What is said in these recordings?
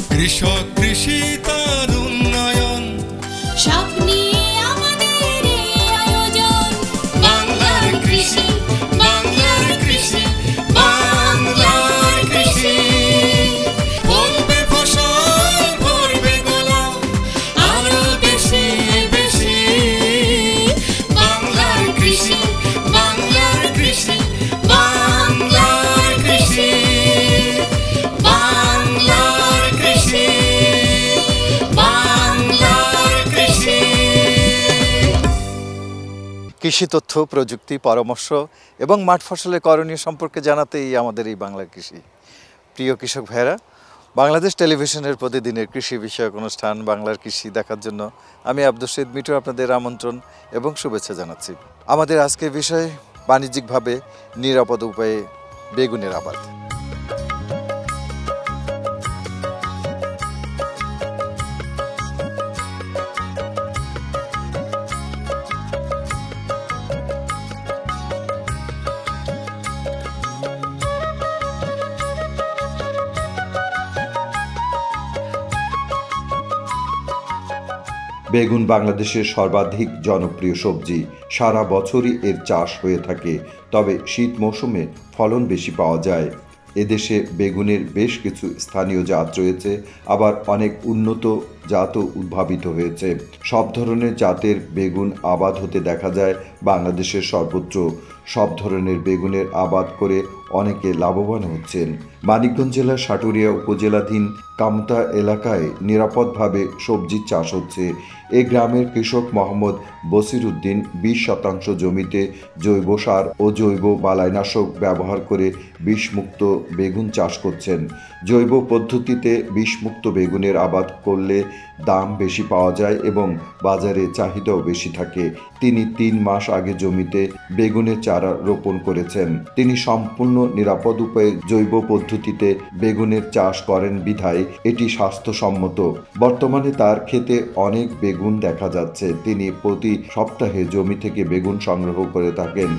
কৃষক কৃষি তার উন্নয়ন সব নিয়ে আমাদের এই আয়োজন। বাংলার কৃষি, বাংলার কৃষি, বাংলার কৃষি। ফলবে ফসল ভরবে গোলা আরো বেশি বেশি। বাংলার কৃষি, বাংলার কৃষি, বাংলার কৃষি, বাংলার কৃষি, বাংলার কৃষি। কৃষি তথ্য, প্রযুক্তি, পরামর্শ এবং মাঠ ফসলের করণীয় সম্পর্কে জানাতেই আমাদের এই বাংলার কৃষি। প্রিয় কৃষক ভাইয়েরা, বাংলাদেশ টেলিভিশনের প্রতিদিনের কৃষি বিষয়ক অনুষ্ঠান বাংলার কৃষি দেখার জন্য আমি আব্দুল শহীদ মিঠু আপনাদের আমন্ত্রণ এবং শুভেচ্ছা জানাচ্ছি। আমাদের আজকের বিষয় বাণিজ্যিকভাবে নিরাপদ উপায়ে বেগুনের আবাদ। বেগুন বাংলাদেশের সর্বাধিক জনপ্রিয় সবজি। সারা বছরই এর চাষ হয়ে থাকে, তবে শীত মৌসুমে ফলন বেশি পাওয়া যায়। এদেশে বেগুনের বেশ কিছু স্থানীয় জাত রয়েছে, আবার অনেক উন্নত জাতও উদ্ভাবিত হয়েছে। সব ধরনের জাতের বেগুন আবাদ হতে দেখা যায় বাংলাদেশের সর্বত্র। সব ধরনের বেগুনের আবাদ করে অনেকে লাভবান হচ্ছেন। মানিকগঞ্জ জেলার সাটুরিয়া উপজেলাধীন কামতা এলাকায় নিরাপদভাবে সবজির চাষ হচ্ছে। এই গ্রামের কৃষক মোহাম্মদ বসির উদ্দিন 20% জমিতে জৈব সার ও জৈব বালাইনাশক ব্যবহার করে বিষমুক্ত বেগুন চাষ করছেন। জৈব পদ্ধতিতে বিষমুক্ত বেগুনের আবাদ করলে দাম বেশি পাওয়া যায় এবং বাজারে চাহিদাও বেশি থাকে। তিনি 3 মাস আগে জমিতে বেগুনের চারা রোপণ করেছেন। তিনি সম্পূর্ণ নিরাপদ উপায়ে জৈব পদ্ধতিতে বেগুনের চাষ করেন বিধায় এটি স্বাস্থ্যসম্মত। বর্তমানে তার ক্ষেতে অনেক বেগুন দেখা যাচ্ছে। তিনি প্রতি সপ্তাহে জমি থেকে বেগুন সংগ্রহ করে থাকেন।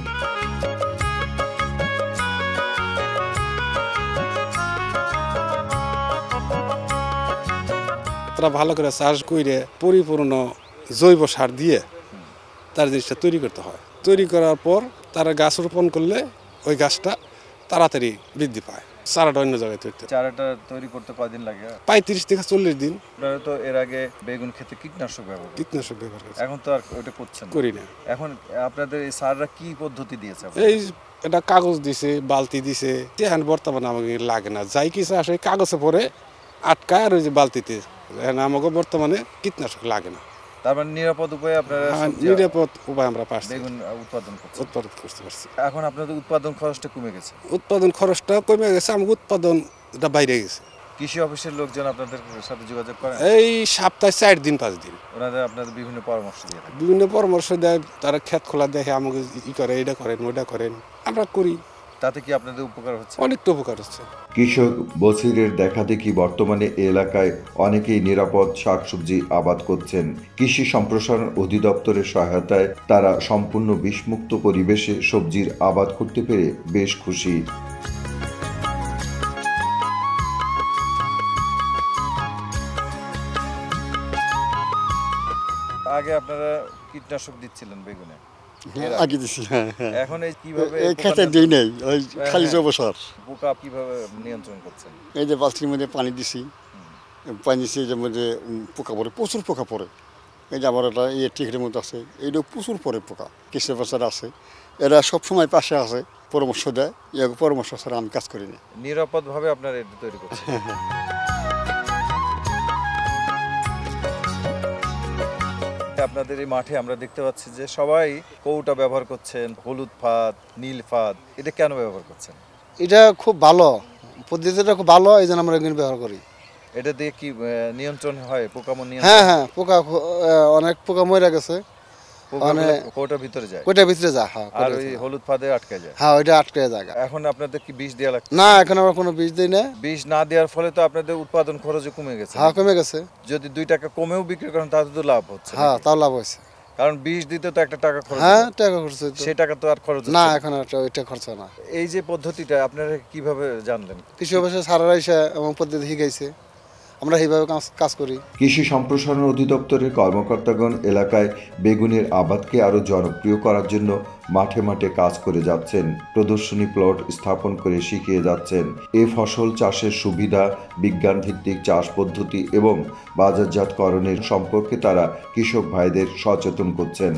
তারা ভালো করে চাষ করে পরিপূর্ণ জৈব সার দিয়ে তার জিনিসটা তৈরি করতে হয়। তৈরি করার পর তারা গাছ রোপণ করলে ওই গাছটা তাড়াতাড়ি বৃদ্ধি পায়। চারাটা অন্য জায়গায় তৈরি চারাটা তৈরি করতে কয়দিন লাগে? 35 থেকে 40 দিন। আপনারা তো এর আগে বেগুন খেতে কীটনাশক ব্যবহার করতেন। কীটনাশক ব্যবহার করছে, এখন তো আর ওটা করছেন না। করি না। এখন আপনাদের এই সাররা কি পদ্ধতি দিয়েছে? এই এটা কাগজ দিছে, বালতি দিছে। এখন বর্তমানে আমাকে লাগে না, যাই কিছু আসে কাগজে পরে আটকায় আর ওই যে বালতিতে। আমাকে বর্তমানে কীটনাশক লাগে না। তার মানে নিরাপদ উপায়ে আপনারা নিরাপদ উপায় আমরা পাচ্ছি, বেগুন উৎপাদন করতে পারছি। এখন আপনাদের উৎপাদন খরচটা কমে গেছে। উৎপাদন খরচটা কমে গেছে, আমাকে উৎপাদনটা বাইরে গেছে। কৃষি অফিসের লোকজন আপনাদের সাথে যোগাযোগ করে? এই সপ্তাহে 4 দিন 5 দিন ওনাদের আপনাদের বিভিন্ন পরামর্শ দিয়ে থাকে। বিভিন্ন পরামর্শ দেয়, তারা ক্ষেত খোলা দেখে আমাকে ই করে, এটা করেন ওটা করেন, আমরা করি। তাতে কি আপনাদের উপকার হচ্ছে? অনেক তো উপকার হচ্ছে। কৃষক বসিরের দেখাদেখি বর্তমানে এ এলাকায় অনেকেই নিরাপদ শাকসবজি আবাদ করছেন। কৃষি সম্প্রসারণ অধিদপ্তরের সহায়তায় তারা সম্পূর্ণ বিষমুক্ত পরিবেশে সবজির আবাদ করতে পেরে বেশ খুশি। আগে আপনারা কীটনাশক দিচ্ছিলেন বেগুনে? আগে দিছি, হ্যাঁ হ্যাঁ। এখন এই কিভাবে এই খেতে দিই নেই, ওই খালি জৈব সার। পোকা কিভাবে নিয়ন্ত্রণ করছেন? এই যে বালতির মধ্যে পানি দিছি, পানি দিছি, যে মধ্যে পোকা পড়ে, প্রচুর পোকা পড়ে। এই যে আমার একটা টিকেটের মধ্যে আছে, এইটা প্রচুর পড়ে পোকা। কৃষি অফিসার আছে, এরা সবসময় পাশে আছে, পরামর্শ দেয়। এই পরামর্শ ছাড়া আমি কাজ করি না। নিরাপদভাবে আপনারা এটা তৈরি করছেন। আপনাদের এই মাঠে আমরা দেখতে পাচ্ছি যে সবাই কৌটা ব্যবহার করছেন, হলুদ ফাঁদ, নীল ফাঁদ। এটা কেন ব্যবহার করছেন? এটা খুব ভালো পদ্ধতিটা, খুব ভালো, এই জন্য আমরা এগুলো ব্যবহার করি। এটা দিয়ে কি নিয়ন্ত্রণ হয় পোকামন? হ্যাঁ হ্যাঁ, পোকা অনেক পোকা মরে গেছে। কৌটার ভিতরে যায়, কৌটার ভিতরে যায়। হ্যাঁ, আর ওই হলুদ ফাঁদে আটকে যায়। হ্যাঁ, ওইটা আটকে যায়। এখন আপনাদের কি বিষ দেওয়া লাগছে? না, এখন আমরা কোনো বিষ দিই না। বিষ না দেওয়ার ফলে তো আপনাদের উৎপাদন খরচ কমে গেছে। হ্যাঁ, কমে গেছে। যদি 2 টাকা কমেও বিক্রি করেন তাতে তো লাভ হচ্ছে। হ্যাঁ, তাও লাভ হয়েছে। কারণ বিষ দিতে তো একটা টাকা খরচ। হ্যাঁ, টাকা খরচ হতো, সেই টাকা তো আর খরচ না, এখন ওইটা খরচ না। এই যে পদ্ধতিটা আপনারা কিভাবে জানলেন? কৃষি অফিসে সারারা এসে এবং পদ্ধতি শিখাইছে, আমরা এইভাবে কাজ করি। কৃষি সম্প্রসারণ অধিদপ্তরের কর্মকর্তাগণ এলাকায় বেগুনের আবাদকে আরও জনপ্রিয় করার জন্য মাঠে মাঠে কাজ করে যাচ্ছেন, প্রদর্শনী প্লট স্থাপন করে শিখিয়ে যাচ্ছেন। এ ফসল চাষের সুবিধা, বিজ্ঞানভিত্তিক চাষ পদ্ধতি এবং বাজারজাতকরণের সম্পর্কে তারা কৃষক ভাইদের সচেতন করছেন।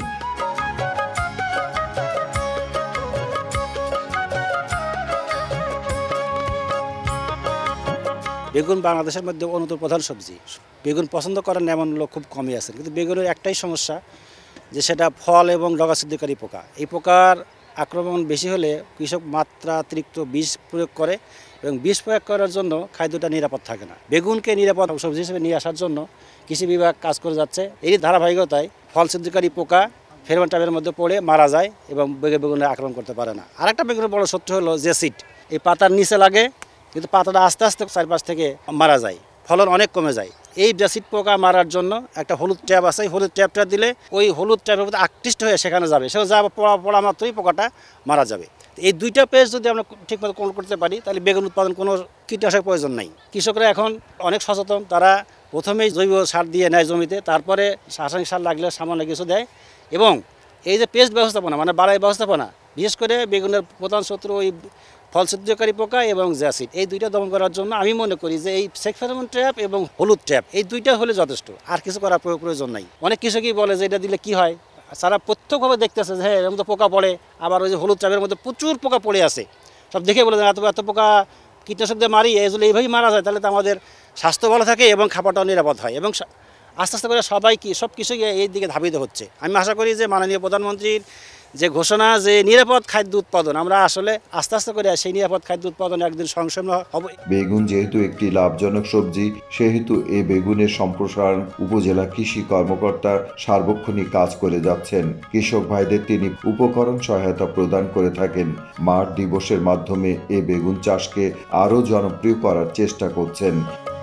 বেগুন বাংলাদেশের মধ্যে অন্যতম প্রধান সবজি। বেগুন পছন্দ করেন এমন লোক খুব কমই আছেন, কিন্তু বেগুনের একটাই সমস্যা যে সেটা ফল এবং ডগা ছিদ্রকারী পোকা। এই পোকার আক্রমণ বেশি হলে কৃষক মাত্রাতিরিক্ত বিষ প্রয়োগ করে এবং বিষ প্রয়োগ করার জন্য খাদ্যটা নিরাপদ থাকে না। বেগুনকে নিরাপদ সবজি হিসেবে নিয়ে আসার জন্য কৃষি বিভাগ কাজ করে যাচ্ছে। এই ধারাবাহিকতায় ফল ছিদ্রকারী পোকা ফেরোমন ট্র্যাপের মধ্যে পড়ে মারা যায় এবং বেগুনে আক্রমণ করতে পারে না। আরেকটা বেগুনের বড় সত্য হলো জেসিড, এই পাতার নিচে লাগে কিন্তু পাতাটা আস্তে আস্তে চারপাশ থেকে মারা যায়, ফলন অনেক কমে যায়। এই জেসিড পোকা মারার জন্য একটা হলুদ ট্যাপ আছে, হলুদ ট্যাপটা দিলে ওই হলুদ ট্যাপের মধ্যে আকৃষ্ট হয়ে সেখানে যাবে, সেখানে যা পড়া মাত্রই পোকাটা মারা যাবে। এই দুইটা পেজ যদি আমরা ঠিকমতো কন্ট্রোল করতে পারি তাহলে বেগুন উৎপাদন কোনো কীটনাশকের প্রয়োজন নাই। কৃষকরা এখন অনেক সচেতন, তারা প্রথমেই জৈব সার দিয়ে নেয় জমিতে, তারপরে রাসায়নিক সার লাগলে সামান্য কিছু দেয়। এবং এই যে পেস্ট ব্যবস্থাপনা মানে বাড়াই ব্যবস্থাপনা, বিশেষ করে বেগুনের প্রধান শত্রু ওই ফল ছিদ্রকারী পোকা এবং জ্যাসিড, এই দুইটা দমন করার জন্য আমি মনে করি যে এই ফেরোমন ট্র্যাপ এবং হলুদ ট্র্যাপ এই দুইটা হলে যথেষ্ট, আর কিছু করার প্রয়োজন নাই। অনেক কৃষকই বলে যে এটা দিলে কি হয়, সারা প্রত্যক্ষভাবে দেখতেছে যে হ্যাঁ এর মধ্যে পোকা পড়ে, আবার ওই যে হলুদ ট্র্যাপের মধ্যে প্রচুর পোকা পড়ে আছে, সব দেখে বলে এত পোকা কীটনাশক দিয়ে মারি, এগুলো এইভাবেই মারা যায়, তাহলে তো আমাদের স্বাস্থ্য ভালো থাকে এবং খাবারটাও নিরাপদ হয়। এবং আস্তে আস্তে করে সবাই সব কৃষকই এই দিকে ধাবিত হচ্ছে। আমি আশা করি যে মাননীয় প্রধানমন্ত্রীর যে ঘোষণা যে নিরাপদ খাদ্য উৎপাদন, আমরা আসলে আস্তে আস্তে করে সেই নিরাপদ খাদ্য উৎপাদন একদিন সংসন্ন হবে। বেগুন যেহেতু একটি লাভজনক সবজি, সেহেতু এই বেগুনের সম্প্রসারণ উপজেলা কৃষি কর্মকর্তা সার্বক্ষণিক কাজ করে যাচ্ছেন। কৃষক ভাইদের তিনি উপকরণ সহায়তা প্রদান করে থাকেন। মাঠ দিবসের মাধ্যমে এই বেগুন চাষকে আরও জনপ্রিয় করার চেষ্টা করছেন।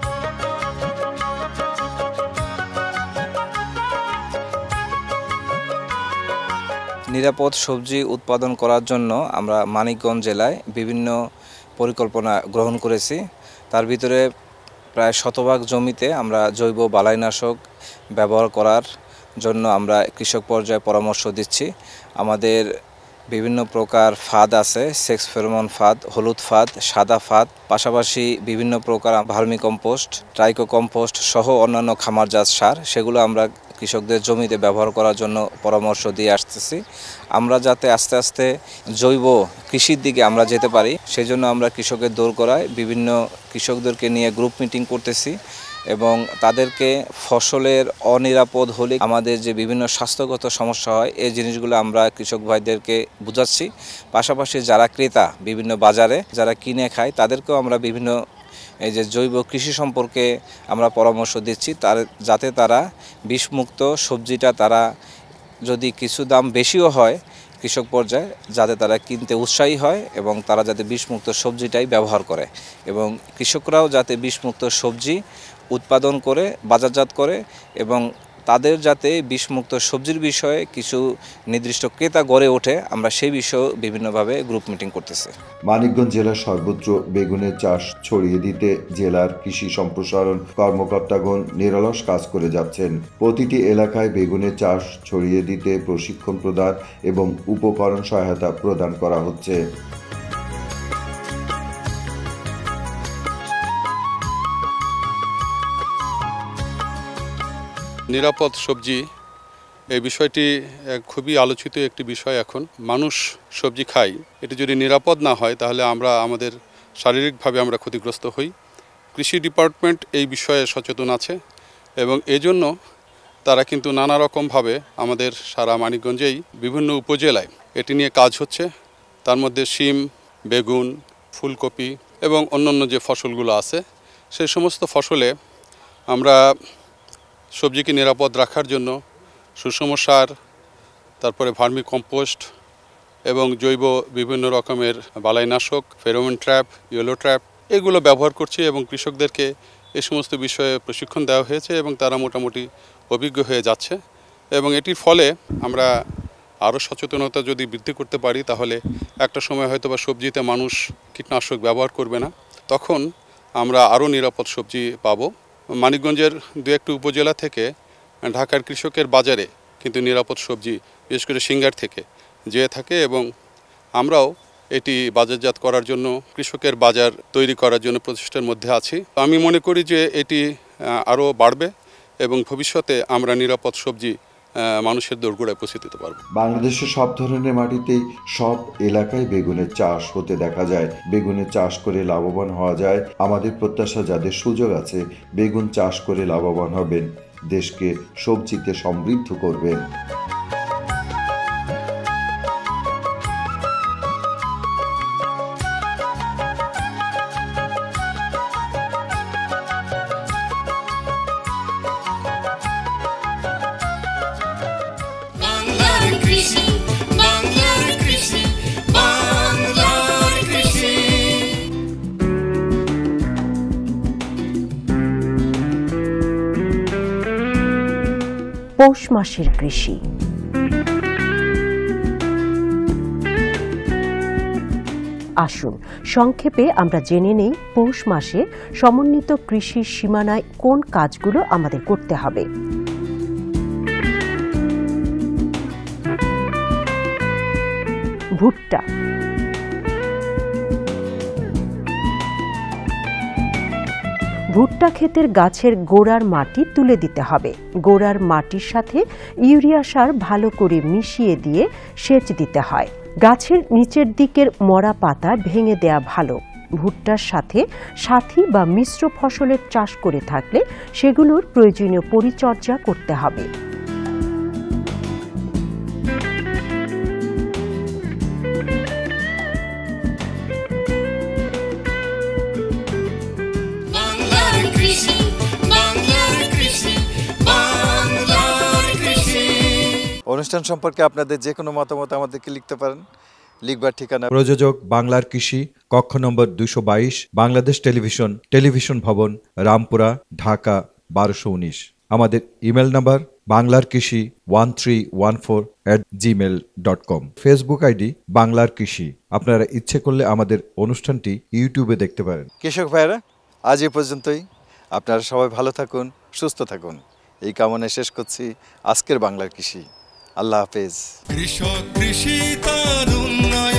নিরাপদ সবজি উৎপাদন করার জন্য আমরা মানিকগঞ্জ জেলায় বিভিন্ন পরিকল্পনা গ্রহণ করেছি। তার ভিতরে প্রায় শতভাগ জমিতে আমরা জৈব বালাইনাশক ব্যবহার করার জন্য আমরা কৃষক পর্যায়ে পরামর্শ দিচ্ছি। আমাদের বিভিন্ন প্রকার ফাঁদ আছে, সেক্স ফেরোমন ফাঁদ, হলুদ ফাঁদ, সাদা ফাঁদ, পাশাপাশি বিভিন্ন প্রকার ভার্মি কম্পোস্ট, ট্রাইকো কম্পোস্ট সহ অন্যান্য খামারজাত সার, সেগুলো আমরা কৃষকদের জমিতে ব্যবহার করার জন্য পরামর্শ দিয়ে আসতেছি। আমরা যাতে আস্তে আস্তে জৈব কৃষির দিকে আমরা যেতে পারি, সেই জন্য আমরা কৃষকের দোরগোড়ায় বিভিন্ন কৃষকদেরকে নিয়ে গ্রুপ মিটিং করতেছি এবং তাদেরকে ফসলের অনিরাপদ হলে আমাদের যে বিভিন্ন স্বাস্থ্যগত সমস্যা হয় এই জিনিসগুলো আমরা কৃষক ভাইদেরকে বুঝাচ্ছি। পাশাপাশি যারা ক্রেতা বিভিন্ন বাজারে যারা কিনে খায় তাদেরকেও আমরা বিভিন্ন এই যে জৈব কৃষি সম্পর্কে আমরা পরামর্শ দিচ্ছি, যাতে তারা বিষমুক্ত সবজিটা তারা যদি কিছু দাম বেশিও হয় কৃষক পর্যায়ে যাতে তারা কিনতে উৎসাহী হয় এবং তারা যাতে বিষমুক্ত সবজিটাই ব্যবহার করে এবং কৃষকরাও যাতে বিষমুক্ত সবজি উৎপাদন করে বাজারজাত করে এবং তাদের যাতে বিষমুক্ত সবজির বিষয়ে কিছু নির্দিষ্ট ক্রেতা গড়ে ওঠে, আমরা সেই বিষয়েও বিভিন্নভাবে গ্রুপ মিটিং করতেছি। মানিকগঞ্জ জেলার সর্বত্র বেগুনের চাষ ছড়িয়ে দিতে জেলার কৃষি সম্প্রসারণ কর্মকর্তাগণ নিরলস কাজ করে যাচ্ছেন। প্রতিটি এলাকায় বেগুনের চাষ ছড়িয়ে দিতে প্রশিক্ষণ প্রদান এবং উপকরণ সহায়তা প্রদান করা হচ্ছে। নিরাপদ সবজি এই বিষয়টি খুবই আলোচিত একটি বিষয়। এখন মানুষ সবজি খাই, এটি যদি নিরাপদ না হয় তাহলে আমরা আমাদের শারীরিকভাবে আমরা ক্ষতিগ্রস্ত হই। কৃষি ডিপার্টমেন্ট এই বিষয়ে সচেতন আছে এবং এজন্য তারা কিন্তু নানা রকমভাবে আমাদের সারা মানিকগঞ্জেই বিভিন্ন উপজেলায় এটি নিয়ে কাজ হচ্ছে। তার মধ্যে শিম, বেগুন, ফুলকপি এবং অন্যান্য যে ফসলগুলো আছে সেই সমস্ত ফসলে আমরা সবজিকে নিরাপদ রাখার জন্য সুষম সার, তারপরে ভার্মি কম্পোস্ট এবং জৈব বিভিন্ন রকমের বালাইনাশক, ফেরোমন ট্র্যাপ, ইয়েলো ট্র্যাপ এগুলো ব্যবহার করছি এবং কৃষকদেরকে এই সমস্ত বিষয়ে প্রশিক্ষণ দেওয়া হয়েছে এবং তারা মোটামুটি অভিজ্ঞ হয়ে যাচ্ছে এবং এটির ফলে আমরা আরও সচেতনতা যদি বৃদ্ধি করতে পারি তাহলে একটা সময় হয়তো বা সবজিতে মানুষ কীটনাশক ব্যবহার করবে না, তখন আমরা আরও নিরাপদ সবজি পাবো মানিকগঞ্জের দু একটি উপজেলা থেকে ঢাকার কৃষকের বাজারে কিন্তু নিরাপদ সবজি বিশেষ করে সিঙ্গার থেকে যেয়ে থাকে এবং আমরাও এটি বাজারজাত করার জন্য কৃষকের বাজার তৈরি করার জন্য প্রচেষ্টার মধ্যে আছি। আমি মনে করি যে এটি আরও বাড়বে এবং ভবিষ্যতে আমরা নিরাপদ সবজি মানুষের দোরগোড়ায় পৌঁছে দিতে পারবো। বাংলাদেশের সব ধরনের মাটিতেই সব এলাকায় বেগুনের চাষ হতে দেখা যায়। বেগুনের চাষ করে লাভবান হওয়া যায়। আমাদের প্রত্যাশা, যাদের সুযোগ আছে বেগুন চাষ করে লাভবান হবেন, দেশকে সবজিতে সমৃদ্ধ করবেন। বাংলার কৃষি, বাংলার কৃষি, বাংলার কৃষি। পৌষ মাসের কৃষি। আসুন সংক্ষেপে আমরা জেনে নেই পৌষ মাসে সমন্বিত কৃষির সীমানায় কোন কাজগুলো আমাদের করতে হবে। ভুট্টা। ভুট্টা ক্ষেতের গাছের গোড়ার মাটি তুলে দিতে হবে। গোড়ার মাটির সাথে ইউরিয়া সার ভালো করে মিশিয়ে দিয়ে সেচ দিতে হয়। গাছের নিচের দিকের মরা পাতা ভেঙে দেয়া ভালো। ভুট্টার সাথে সাথী বা মিশ্র ফসলের চাষ করে থাকলে সেগুলোর প্রয়োজনীয় পরিচর্যা করতে হবে। বাংলার কৃষি, বাংলার কৃষি, বাংলার কৃষি। অনুষ্ঠান সম্পর্কে আপনাদের যে কোনো মতামত আমাদেরকে লিখতে পারেন। লিখবার ঠিকানা প্রযোজক বাংলার কৃষি, কক্ষ নম্বর 222, বাংলাদেশ টেলিভিশন, টেলিভিশন ভবন, রামপুরা, ঢাকা 1219। আমাদের email number banglarkrishi1314@gmail.com। Facebook ID বাংলার কৃষি। আপনারা ইচ্ছে করলে আমাদের অনুষ্ঠানটি ইউটিউবে দেখতে পারেন। কৃষক ভাইরা, আজ এই পর্যন্তই। আপনারা সবাই ভালো থাকুন, সুস্থ থাকুন, এই কামনায় শেষ করছি আজকের বাংলার কৃষি। আল্লাহ হাফেজ। কৃষক কৃষি তার উন্নয়ন।